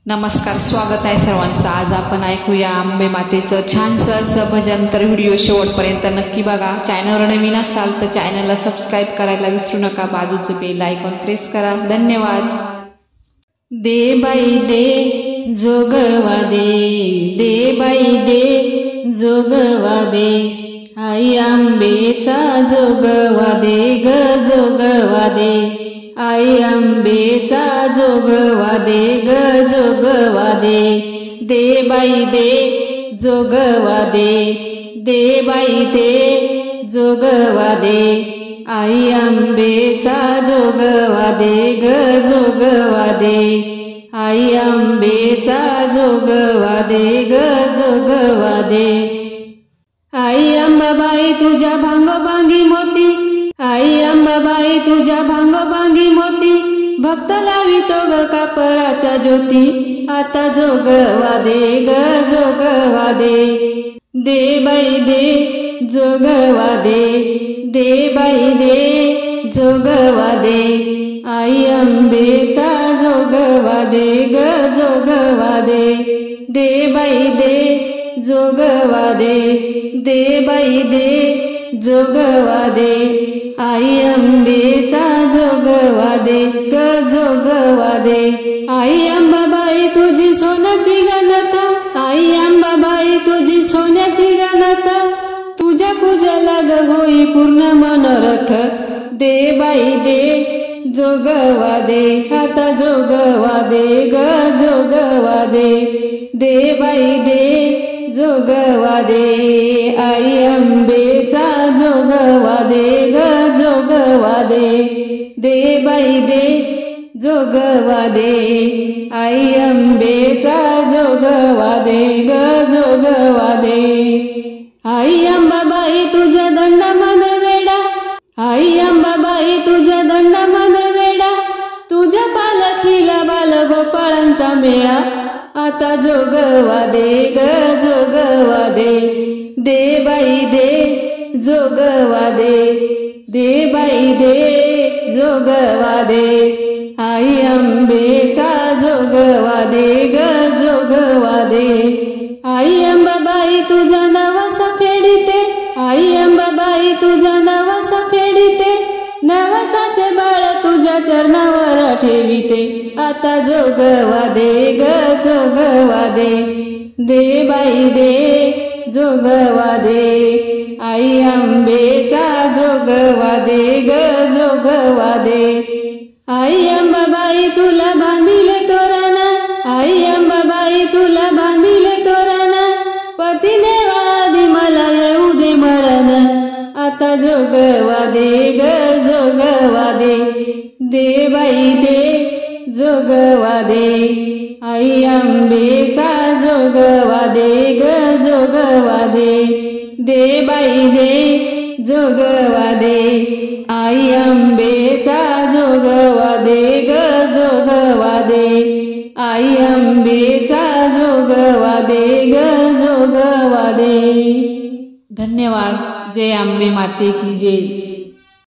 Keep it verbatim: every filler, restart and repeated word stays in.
नमस्कार, स्वागत आहे सर्वांचं। आज आपण ऐकूया आंबे मातेचं छानसं असं भजन। तर व्हिडिओ शेवटपर्यंत नक्की बघा। चॅनलवर नवीन असाल तर चॅनलला सबस्क्राईब करायला विसरू नका। बाजूचं बेल आयकॉन प्रेस करा। धन्यवाद। दे बाई दे जोगवा दे, दे बाई दे जोगवा दे, आई आंबेचा जोगवा दे ग जोगवा दे, आई आंबेचा जोगवा दे ग जोगवा दे, दे बाई दे जोगवा दे, दे बाई दे जोगवा दे, आई आंबेचा जोगवा दे ग जोगवा दे, आई आंबेचा जोगवा दे ग जोगवा दे। आई अंबाबाई तुझ्या भांगोबांगी मोती, आई अंबाबाई तुझ्या भांगोबांगी मोती, भक्त लावितो ग कापराच्या ज्योती, आता जोगवा दे ग जोगवा दे, दे बाई दे जोगवा दे, दे बाई दे जोगवा दे, आई अंबेचा जोगवा दे ग जोगवा दे, दे बाई दे जोगवा दे, दे बाई दे जोगवा दे, आई अंबेचा जोगवा दे ग जोगवा दे। आई अंबाबाई तुझी सोन्याची गणत, आई अंबाबाई तुझी सोन्याची गणत, तुझ्या पूजेला ग होई पूर्ण मनोरथ, दे बाई दे जोगवा दे, आता जोगवा दे ग जोगवा दे, दे बाई दे जोगवा दे, आई अंबेचा जोगवा दे ग जोगवा दे, दे बाई दे जोगवा दे, आई अंबेचा जोगवा दे ग जोगवा दे। आई अंबाबाई तुझ्या दंडामध्ये वेडा, आई अंबाबाई तुझ्या दंडामध्ये वेडा, तुझ्या पालखीला बालगोपाळांचा मेळा, आता जोगवा दे ग जोगवा दे, दे बाई दे जोगवा दे, दे बाई दे जोगवा दे, आई अंबेचा जोगवा दे ग जोगवा दे। आई अंबाबाई तुझा नवस फेडिते, आई अंबाबाई तुझा नवस फेडिते, नवसाचे बाळ तुझ्या चरणावर ठेविते, आता जोगवा दे ग जोगवा दे, दे बाई दे जोगवा दे, आई अंबेचा जोगवा दे ग जोगवा दे। आई अंबाबाई तुला बांधिले तोरण, आई अंबाबाई तुला बांधिले तोरण, पतीने वादी मला येऊ दे मरण, आता जोगवा दे ग जोगवा दे, दे बाई दे जोगवा दे, आई अंबेचा जोगवा दे ग जोगवा दे, दे बाई दे जोगवा दे, आई अंबेचा जोगवा दे ग जोगवा दे, आई अंबेचा जोगवा दे ग जोगवा दे। धन्यवाद। जय अंबे माते की जय।